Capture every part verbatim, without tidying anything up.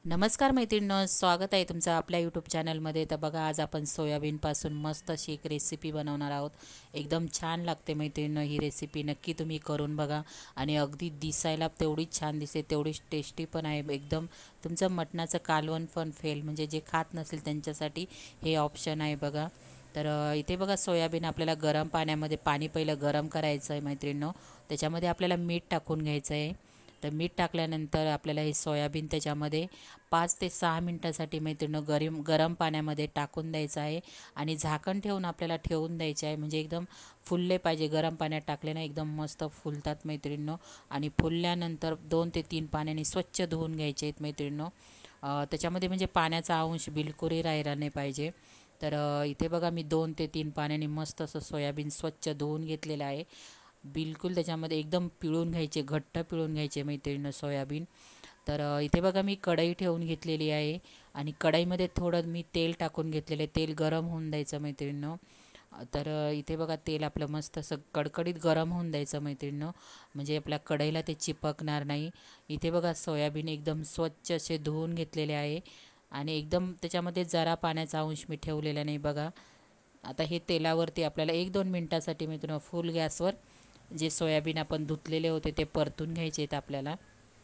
नमस्कार मैत्रिणींनो, स्वागत आहे तुमचं आपल्या यूट्यूब चॅनलमध्ये। तर बघा, आज आपण सोयाबीनपासून मस्त अशी एक रेसिपी बनवणार आहोत। एकदम छान लागते मैत्रिणींनो, ही रेसिपी नक्की तुम्ही करून बघा। आणि अगदी दिसायला तेवढीच छान दिसते, तेवढीच टेस्टी पण आहे। एकदम तुमचं मटणाचं कालवण पण फेल, म्हणजे जे खात नसेल त्यांच्यासाठी हे ऑप्शन आहे बघा। तर इथे बघा, सोयाबीन आपल्याला गरम पाण्यामध्ये, पाणी पहिलं गरम करायचं आहे मैत्रिणींनो, त्याच्यामध्ये आपल्याला मीठ टाकून घ्यायचं आहे। तर मीठ टाकल्यानंतर आपल्याला हे सोयाबीन त्याच्यामध्ये पाच ते सहा मिनटासाठी मैत्रिणींनो गरम गरम पाण्यामध्ये टाकून द्यायचं आहे। आणि झाकण ठेवून आपल्याला ठेवून द्यायचे आहे, म्हणजे एकदम फुलले पाहिजे। गरम पाण्यात टाकले ना एकदम मस्त फुलतात मैत्रिणींनो। आणि फुलल्यानंतर दोन ते तीन पाण्याने स्वच्छ धुवून घ्यायचे आहेत मैत्रिणींनो। त्याच्यामध्ये म्हणजे पाण्याचा अंश बिलकुलही राहिला नाही पाहिजे। तर इथे बघा, मी दोन ते तीन पाण्याने मस्त असं सोयाबीन स्वच्छ धुवून घेतलेलं आहे। बिलकुल त्याच्यामध्ये एकदम पिळून घ्यायचे, घट्ट पिळून घ्यायचे मैत्रिणींनो सोयाबीन। तर इथे बघा, मी कढई ठेवून घेतलेली आहे आणि कढईमध्ये थोडं मी तेल टाकून घेतलेलं आहे। तेल गरम होऊन द्यायचं मैत्रिणींनो। तर इथे बघा, तेल आपलं मस्त असं कडकडीत गरम होऊन द्यायचं मैत्रिणींनो, म्हणजे आपल्या कढईला ते चिपकणार नाही। इथे बघा, सोयाबीन एकदम स्वच्छ असे धुवून घेतलेले आहे आणि एकदम त्याच्यामध्ये जरा पाण्याचा अंश मी ठेवलेला नाही बघा। आता हे तेलावरती आपल्याला एक दोन मिनटासाठी मैत्रिणींनो फुल गॅसवर जे सोयाबीन आपण धुतलेले होते ते परतून घ्यायचे आहेत आपल्याला।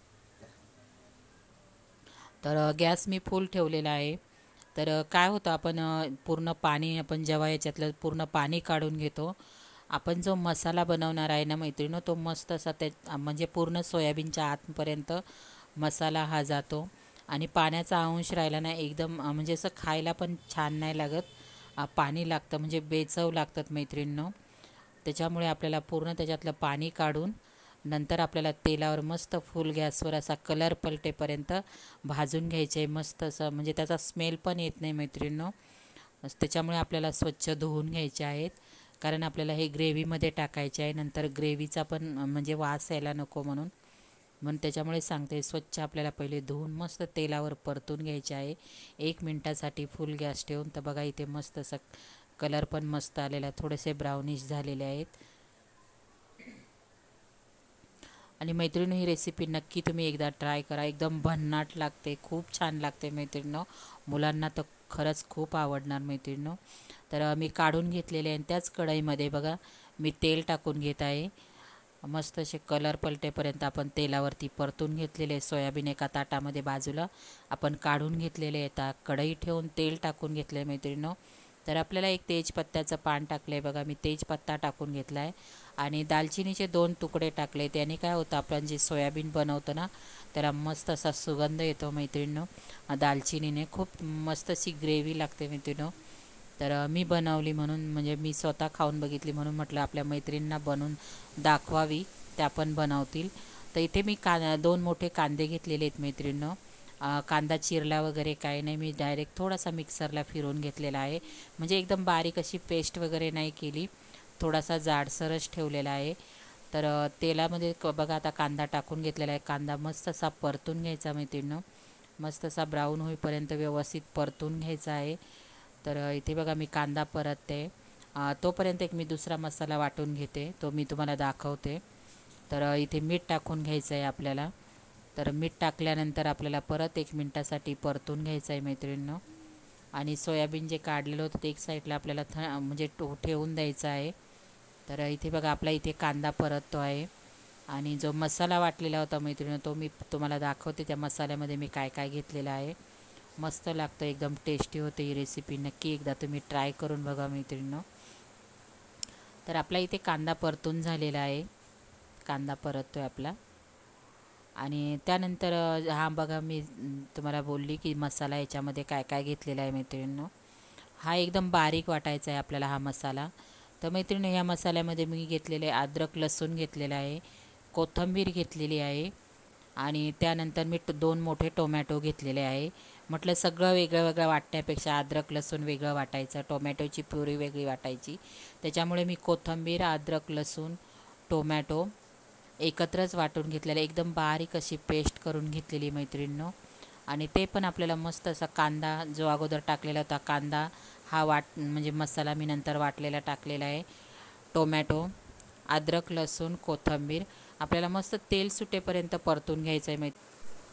तर गॅस मी फुल ठेवलेला आहे। तर काय होतं, आपण पूर्ण पाणी, आपण जेव्हा याच्यातलं पूर्ण पाणी काढून घेतो, आपण जो मसाला बनवणार आहे ना मैत्रिणींनो, तो मस्त असा त्या म्हणजे पूर्ण सोयाबीनच्या आतपर्यंत मसाला हा जातो आणि पाण्याचा अंश राहिला नाही एकदम, म्हणजे असं खायला पण छान नाही लागत। पाणी लागतं, म्हणजे बेचव लागतात मैत्रिणींनो। त्याच्यामुळे आपल्याला पूर्ण त्याच्यातलं पाणी काढून नंतर आपल्याला तेलावर मस्त फुल गॅसवर असा कलर पलटेपर्यंत भाजून घ्यायचे आहे मस्त असं, म्हणजे त्याचा स्मेल पण येत नाही मैत्रिणींनो। त्याच्यामुळे आपल्याला स्वच्छ धुवून घ्यायचे आहेत, कारण आपल्याला हे ग्रेव्हीमध्ये टाकायचे आहे। नंतर ग्रेव्हीचा पण म्हणजे वास यायला नको म्हणून म्हणून त्याच्यामुळे सांगते, स्वच्छ आपल्याला पहिले धुवून मस्त तेलावर परतून घ्यायचे आहे एक मिनटासाठी फुल गॅस ठेवून। तर बघा, इथे मस्त असं कलर पण मस्त आलेला आहे, थोडेसे ब्राउनिश झालेले आहेत। आणि मैत्रिणी, ही रेसिपी नक्की तुम्ही एकदा ट्राय करा, एकदम भन्नाट लागते, खूप छान लागते मैत्रिणींनो। मुलांना तर खरंच खूप आवडणार मैत्रिणींनो। तर मी काढून घेतलेले आहे, त्याच कढईमध्ये बघा मी तेल टाकून घेत आहे। मस्त असे कलर पलटेपर्यंत आपण तेलावरती परतून घेतलेले सोयाबीन एका ताटामध्ये बाजूला आपण काढून घेतलेले आहेत। कढई ठेवून तेल टाकून घेतले मैत्रिणींनो। तर आपल्याला एक तेजपत्त्याचं पान टाकलं आहे बघा, मी तेजपत्ता टाकून घेतला आहे आणि दालचिनीचे दोन तुकडे टाकले। त्याने काय होतं, आपण जे सोयाबीन बनवतो ना त्याला मस्त असा सुगंध येतो मैत्रिणींनो। दालचिनीने खूप मस्त अशी ग्रेव्ही लागते मैत्रिणींनो। तर मी बनवली म्हणून, म्हणजे मी स्वतः खाऊन बघितली म्हणून म्हटलं आपल्या मैत्रिणींना बनवून दाखवावी, त्या पण बनवतील। तर इथे मी का दोन मोठे कांदे घेतलेले आहेत मैत्रिणींनो। कांदा चिरला वगैरे काही नाही, मी डायरेक्ट थोडासा मिक्सरला फिरवून घेतलेला आहे, म्हणजे एकदम बारीक अशी पेस्ट वगैरे नाही केली, थोडासा जाडसरच ठेवलेला आहे। तर तेलामध्ये बघा, आता कांदा टाकून घेतलेला आहे। कांदा मस्त असा परतून घ्यायचा मैत्रिणींनो, मस्त असा ब्राऊन होईपर्यंत व्यवस्थित परतून घ्यायचा आहे। तर इथे बघा, मी कांदा परतते, तोपर्यंत एक मी दुसरा मसाला वाटून घेते, तो मी तुम्हाला दाखवते। तर इथे मीठ टाकून घ्यायचं आहे आपल्याला। तर मीठ टाकल्यानंतर आपल्याला परत एक मिनटासाठी परतून घ्यायचं आहे मैत्रिणींनो। आणि सोयाबीन जे काढलेलं होतं ते एक साईडला आपल्याला थ म्हणजे टो ठेवून द्यायचं आहे। तर इथे बघा, आपला इथे कांदा परततो आहे आणि जो मसाला वाटलेला होता मैत्रिणींनो, तो मी तुम्हाला दाखवते। त्या मसाल्यामध्ये मी काय काय घेतलेलं आहे, मस्त लागतं, एकदम टेस्टी होते ही रेसिपी, नक्की एकदा तुम्ही ट्राय करून बघा मैत्रिणींनो। तर आपला इथे कांदा परतून झालेला आहे, कांदा परततो आहे आपला। आणि त्यानंतर हा बघा, मी तुम्हाला बोलली की मसाला याच्यामध्ये काय काय घेतलेला आहे मैत्रिणींनो। हा एकदम बारीक वाटायचा आहे आपल्याला हा मसाला। तर मैत्रिणी, ह्या मसाल्यामध्ये मी घेतलेले अद्रक लसूण घेतलेला आहे, कोथिंबीर घेतलेली आहे आणि त्यानंतर मी दोन मोठे टोमॅटो घेतलेले आहे। म्हटलं सगळं वेगळं वेगळं वाटण्यापेक्षा अद्रक लसूण वेगळं वाटायचं, टोमॅटोची प्युरी वेगळी वाटायची, त्याच्यामुळे मी कोथिंबीर, अद्रक लसूण, टोमॅटो एकत्रच वाटून घेतलेलं, एकदम बारीक अशी पेस्ट करून घेतलेली मैत्रिणींनो। आणि ते पण आपल्याला मस्त असा कांदा जो अगोदर टाकलेला होता, कांदा हा वाट म्हणजे मसाला मी नंतर वाटलेला टाकलेला आहे, टोमॅटो, अद्रक लसूण, कोथिंबीर आपल्याला मस्त तेल सुटेपर्यंत परतून घ्यायचं आहे मैत्रिणी।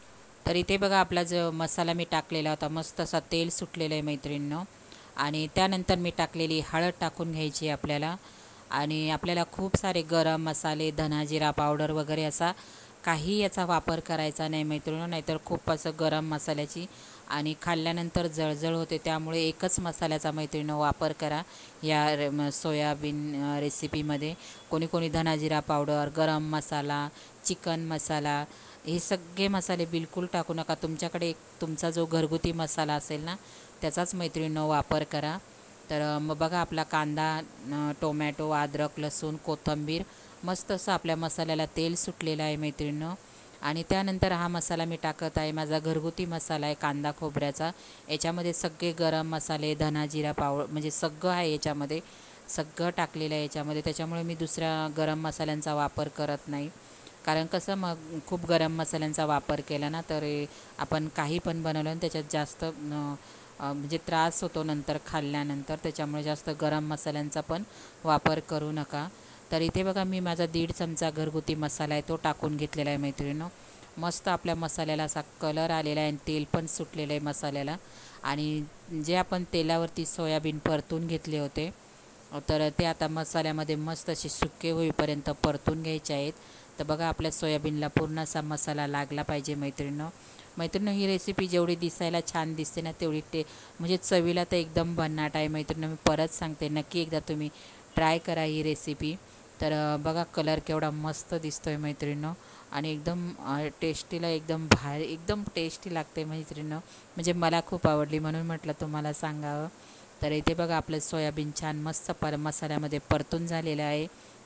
तर इथे बघा आपला जो मसाला मी टाकलेला होता मस्त असा तेल सुटलेलं आहे मैत्रिणींनो. आणि त्यानंतर मी टाकलेली हळद टाकून घ्यायची आपल्याला. आणि आपल्याला खूप सारे गरम मसाले, धना जिरा पावडर वगैरे असा काही याचा वापर करायचा नाही मैत्रिणींनो, नाहीतर खूप असं गरम मसाल्याची आणि खाल्ल्यानंतर जळजळ होते. त्यामुळे एकच मसाल्याचा मैत्रिणींनो वापर करा या सोयाबीन रेसिपीमध्ये. कोणी कोणी धना जिरा पावडर, गरम मसाला, चिकन मसाला हे सगळे मसाले बिलकुल टाकू नका. तुमच्याकडे एक तुमचा जो घरगुती मसाला असेल ना त्याचाच मैत्रिणींनो वापर करा. तर मग बघा आपला कांदा, टोमॅटो, अद्रक, लसूण, कोथिंबीर मस्त असं आपल्या मसाल्याला तेल सुटलेलं आहे मैत्रिणींनो. आणि त्यानंतर हा मसाला मी टाकत आहे, माझा घरगुती मसाला आहे कांदा खोबऱ्याचा. याच्यामध्ये सगळे गरम मसाले, धना जिरा पावडर म्हणजे सगळं आहे याच्यामध्ये, सगळं टाकलेलं आहे याच्यामध्ये. त्याच्यामुळे मी दुसऱ्या गरम मसाल्यांचा वापर करत नाही. कारण कसं मग खूप गरम मसाल्यांचा वापर केला ना तर आपण काही पण बनवलं आणि त्याच्यात जास्त म्हणजे त्रास होतो नंतर खाल्ल्यानंतर. त्याच्यामुळे जास्त गरम मसाल्यांचा पण वापर करू नका. तर इथे बघा मी माझा दीड चमचा घरगुती मसाला आहे तो टाकून घेतलेला आहे मैत्रिणींनो. मस्त आपल्या मसाल्याला असा कलर आलेला आहे आणि तेल पण सुटलेलं आहे मसाल्याला. आणि जे आपण तेलावरती सोयाबीन परतून घेतले होते तर ते आता मसाल्यामध्ये मस्त असे सुके होईपर्यंत परतून घ्यायचे आहेत. तर बघा आपल्या सोयाबीनला पूर्ण असा मसाला लागला पाहिजे मैत्रिणींनो. मैत्रिणींनो ही रेसिपी जेवढी दिसायला छान दिसते ना तेवढी ते म्हणजे चवीला तर एकदम भन्नाट आहे मैत्रिणींनो. मी परत सांगते नक्की एकदा तुम्ही ट्राय करा ही रेसिपी. तर बघा कलर केवढा मस्त दिसतो आहे मैत्रिणींनो आणि एकदम टेस्टीला एकदम भारी एकदम टेस्टी लागते मैत्रिणींनो. म्हणजे मला खूप आवडली म्हणून म्हटलं तुम्हाला सांगावं. तर इथे बघा आपलं सोयाबीन छान मस्त पर मसाल्यामध्ये परतून झालेलं आहे.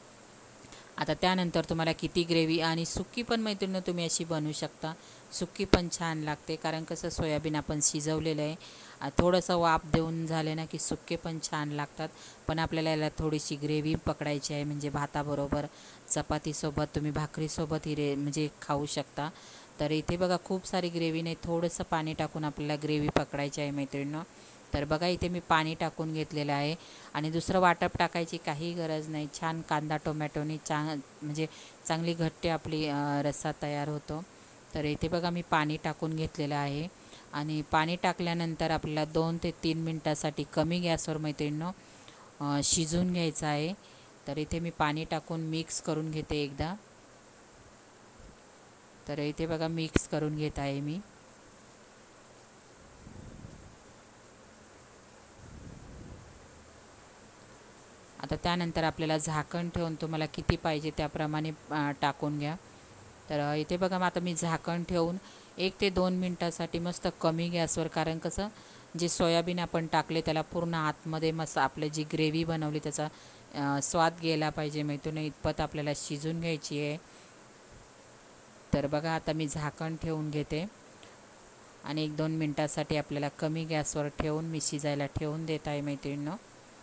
आता त्यानंतर तुम्हाला किती ग्रेव्ही आणि सुक्की पण मैत्रिणींनो तुम्ही अशी बनवू शकता. सुक्की पण छान लागते कारण कसं सोयाबीन आपण शिजवलेलं आहे. थोडंसं वाफ देऊन झाले ना की सुक्के पण छान लागतात. पण आपल्याला याला थोडीशी ग्रेव्ही पकडायची आहे म्हणजे भाताबरोबर, चपातीसोबत, तुम्ही भाकरीसोबत ही रे म्हणजे खाऊ शकता. तर इथे बघा खूप सारी ग्रेव्ही नाही, थोडंसं पाणी टाकून आपल्याला ग्रेव्ही पकडायची आहे मैत्रिणींनो. तर बघा इथे मी पाणी टाकून घेतलेलं आहे आणि दुसरं वाटप टाकायची काही गरज नाही. छान कांदा टोमॅटोनी चा म्हणजे चांगली घट्ट आपली रस्सा तयार होतो. तर इथे बघा मी पाणी टाकून घेतलेलं आहे आणि पाणी टाकल्यानंतर आपल्याला दोन ते तीन मिनटासाठी कमी गॅसवर मैत्रिणींनो शिजवून घ्यायचं आहे. तर इथे मी पाणी टाकून मिक्स करून घेते एकदा. तर इथे बघा मिक्स करून घेत आहे मी. आता त्यानंतर आपल्याला झाकण ठेवून तुम्हाला किती पाहिजे त्याप्रमाणे टाकून घ्या. तर इथे बघा मग आता मी झाकण ठेवून एक ते दोन मिनटासाठी मस्त कमी गॅसवर, कारण कसं जे सोयाबीन आपण टाकले त्याला पूर्ण आतमध्ये मस्त आपलं जी ग्रेव्ही बनवली त्याचा स्वाद गेला पाहिजे मैत्रिणींनो, इतपत आपल्याला शिजून घ्यायची आहे. तर बघा आता मी झाकण ठेवून घेते आणि एक दोन मिनटासाठी आपल्याला कमी गॅसवर ठेवून मी शिजायला ठेवून देत आहे मैत्रिणींनो.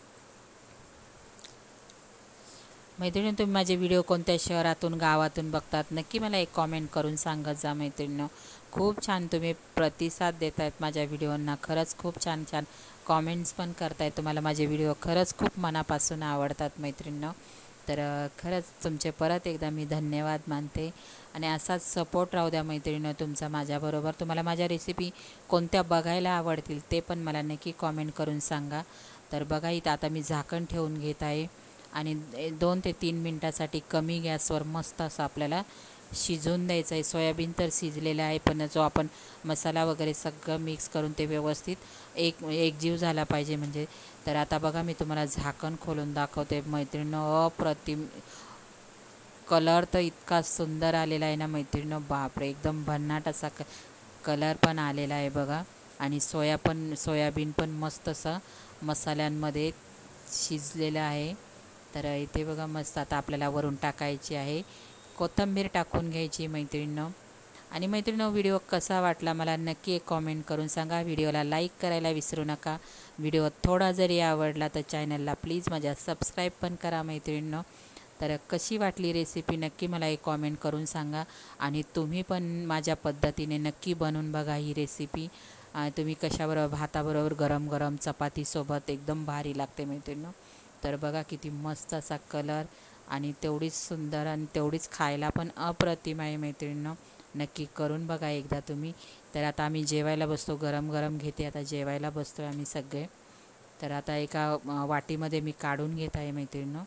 मैत्रिणी तुम्ही माझे व्हिडिओ कोणत्या शहरातून गावातून बघतात नक्की मला एक कॉमेंट करून सांगत जा मैत्रिणींनो. खूप छान तुम्ही प्रतिसाद देत आहेत माझ्या व्हिडिओंना. खरंच खूप छान छान कॉमेंट्स पण करतायत. तुम्हाला माझे व्हिडिओ खरंच खूप मनापासून आवडतात मैत्रिणींनो. तर खरंच तुमचे परत एकदा मी धन्यवाद मानते आणि असाच सपोर्ट राहू द्या मैत्रिणींनो तुमचा माझ्याबरोबर. तुम्हाला माझ्या रेसिपी कोणत्या बघायला आवडतील ते पण मला नक्की कॉमेंट करून सांगा. तर बघा इथं आता मी झाकण ठेवून घेत आहे आणि दोन ते तीन मिनटासाठी कमी गॅसवर मस्त असं आपल्याला शिजवून द्यायचं आहे. सोयाबीन तर शिजलेलं आहे पण जो आपण मसाला वगैरे सगळं मिक्स करून ते व्यवस्थित एक एकजीव झाला पाहिजे म्हणजे. तर आता बघा मी तुम्हाला झाकण खोलून दाखवते मैत्रिणींनो. अप्रतिम कलर तर इतका सुंदर आलेला आहे ना मैत्रिणींनो, बापरे एकदम भन्नाट असा क कलर पण आलेला आहे बघा. आणि सोया पण सोयाबीन पण मस्त असं मसाल्यांमध्ये शिजलेलं आहे. तर इथे बघा मस्त आता आपल्याला वरून टाकायची आहे, कोथिंबीर टाकून घ्यायची मैत्रिणींनो. आणि मैत्रिणींनो व्हिडिओ कसा वाटला मला नक्की एक कॉमेंट करून सांगा. व्हिडिओला लाईक करायला विसरू नका. व्हिडिओ थोडा जरी आवडला तर चॅनलला प्लीज माझ्या सबस्क्राईब पण करा मैत्रिणींनो. तर कशी वाटली रेसिपी नक्की मला एक कॉमेंट करून सांगा आणि तुम्ही पण माझ्या पद्धतीने नक्की बनवून बघा ही रेसिपी. तुम्ही कशाबरोबर, भाताबरोबर गरम गरम चपातीसोबत एकदम भारी लागते मैत्रिणींनो. तर बघा किती मस्त असा कलर आणि तेवढीच सुंदर आणि तेवढीच खायला पण अप्रतिम आहे मैत्रिणींनो. नक्की करून बघा एकदा तुम्ही. तर आता आम्ही जेवायला बसतो, गरम गरम घेते, आता जेवायला बसतो आहे आम्ही सगळे. तर आता एका अ, वाटीमध्ये मी काढून घेत आहे मैत्रिणींनो.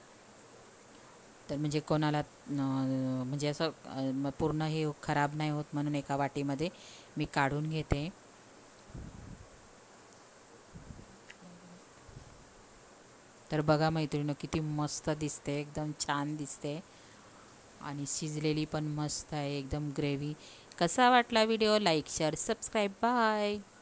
तर म्हणजे कोणाला अ, म्हणजे असं अ, म- पूर्ण हे खराब नाही होत म्हणून एका वाटीमध्ये मी काढून घेते. तर बघा मैत्रिणींनो, किती मस्त दिसते, एकदम छान दिसते आणि शिजलेली पण मस्त आहे एकदम ग्रेव्ही. कसा वाटला video? Like share subscribe. Bye.